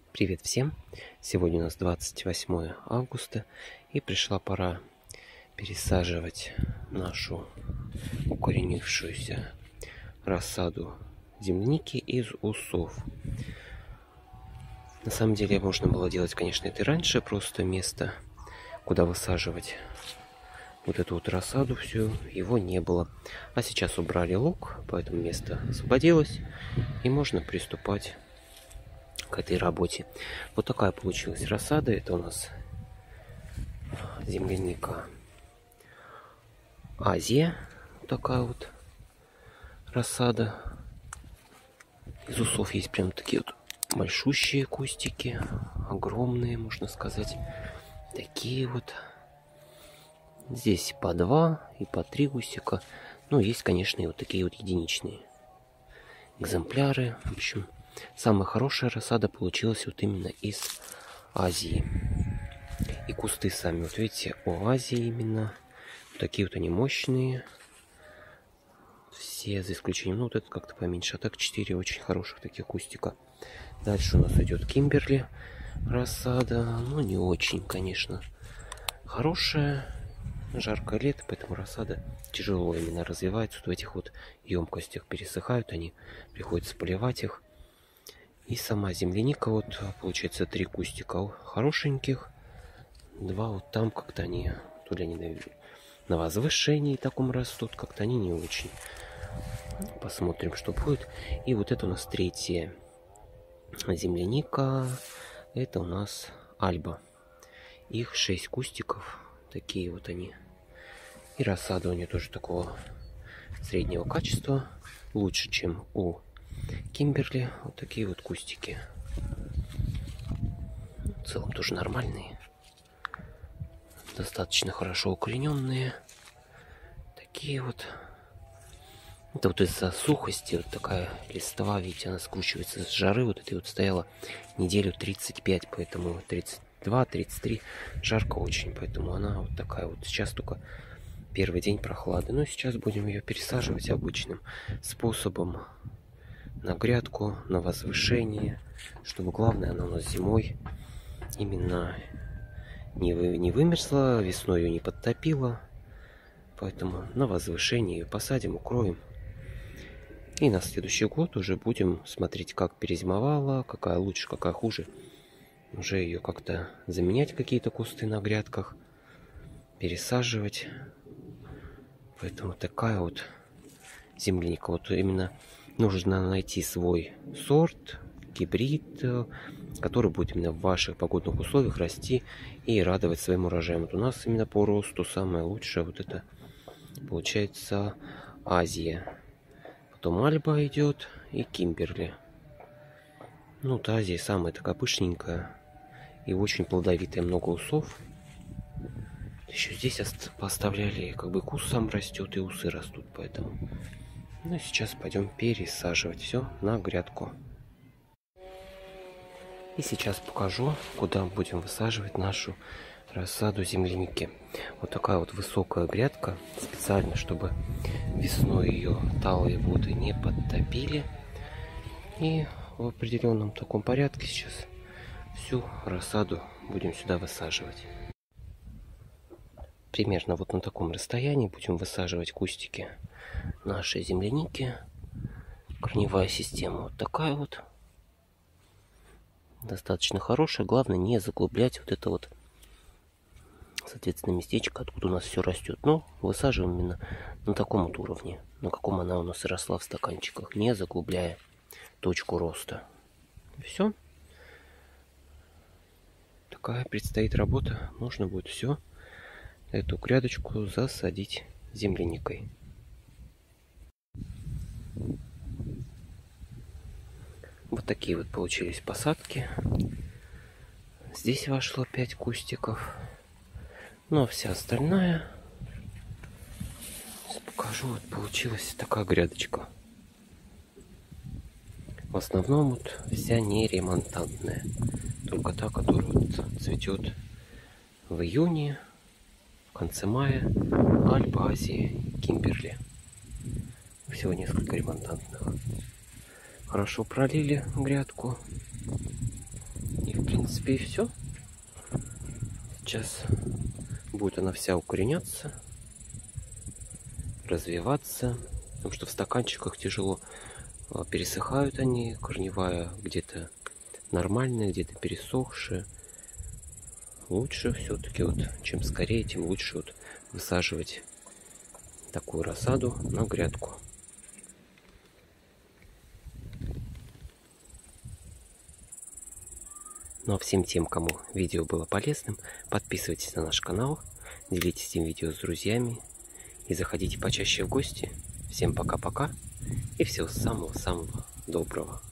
Привет всем! Сегодня у нас 28 августа и пришла пора пересаживать нашу укоренившуюся рассаду земляники из усов. На самом деле можно было делать, конечно, это и раньше, просто место, куда высаживать вот эту вот рассаду всю, его не было. А сейчас убрали луг, поэтому место освободилось и можно приступать к этой работе. Вот такая получилась рассада. Это у нас земляника Азия. Такая вот рассада. Из усов есть прям такие вот большущие кустики. Огромные, можно сказать. Такие вот. Здесь по 2 и по 3 гусика. Ну, есть, конечно, и вот такие вот единичные экземпляры. В общем, самая хорошая рассада получилась вот именно из Азии. И кусты сами, вот видите, у Азии именно. Вот такие вот они мощные. Все, за исключением, ну вот этот как-то поменьше. А так 4 очень хороших таких кустика. Дальше у нас идет Кимберли рассада. Ну, не очень, конечно, хорошая. Жаркое лето, поэтому рассада тяжело именно развивается. Вот в этих вот емкостях пересыхают они. Приходится поливать их. И сама земляника, вот получается 3 кустика хорошеньких, 2 вот там как-то они, то ли они на возвышении таком растут, как-то они не очень. Посмотрим, что будет. И вот это у нас 3-я земляника, это у нас Альба. Их 6 кустиков, такие вот они. И рассада у нее тоже такого среднего качества, лучше, чем у Кимберли. Вот такие вот кустики. В целом тоже нормальные. Достаточно хорошо укорененные. Такие вот. Это вот из-за сухости вот такая листва, видите, она скручивается с жары. Вот этой вот стояла неделю 35, поэтому 32-33. Жарко очень, поэтому она вот такая вот. Сейчас только первый день прохлады. Но сейчас будем ее пересаживать обычным способом. На грядку, на возвышение, чтобы главное она у нас зимой именно не вымерзла, весной ее не подтопила. Поэтому на возвышение ее посадим, укроем. И на следующий год уже будем смотреть, как перезимовала, какая лучше, какая хуже. Уже ее как-то заменять, какие-то кусты на грядках, пересаживать. Поэтому такая вот земляника. Вот именно нужно найти свой сорт, гибрид, который будет именно в ваших погодных условиях расти и радовать своим урожаем. Вот у нас именно по росту самое лучшее вот это получается Азия. Потом Альба идет и Кимберли. Ну, вот Азия самая такая пышненькая и очень плодовитая, много усов. Еще здесь поставляли, как бы куст сам растет и усы растут, поэтому. Ну, сейчас пойдем пересаживать все на грядку. И сейчас покажу, куда будем высаживать нашу рассаду земляники. Вот такая вот высокая грядка, специально, чтобы весной ее талые воды не подтопили. И в определенном таком порядке сейчас всю рассаду будем сюда высаживать. Примерно вот на таком расстоянии будем высаживать кустики нашей земляники. Корневая система вот такая вот. Достаточно хорошая. Главное не заглублять вот это вот, соответственно, местечко, откуда у нас все растет. Но высаживаем именно на таком вот уровне, на каком она у нас росла в стаканчиках, не заглубляя точку роста. Все. Такая предстоит работа. Нужно будет все эту грядочку засадить земляникой. Вот такие вот получились посадки. Здесь вошло 5 кустиков. Ну а вся остальная, сейчас покажу, вот получилась такая грядочка. В основном вот вся не ремонтантная. Только та, которая вот цветет в июне, в конце мая. Альба, Азия, Кимберли. Всего несколько ремонтантных. Хорошо пролили грядку. принципе, и все. Сейчас будет она вся укореняться, развиваться, потому что в стаканчиках тяжело пересыхают они, корневая где-то нормальная, где-то пересохшая. Лучше все-таки вот, чем скорее, тем лучше вот высаживать такую рассаду на грядку. Ну а всем тем, кому видео было полезным, подписывайтесь на наш канал, делитесь этим видео с друзьями и заходите почаще в гости. Всем пока-пока и всего самого-самого доброго.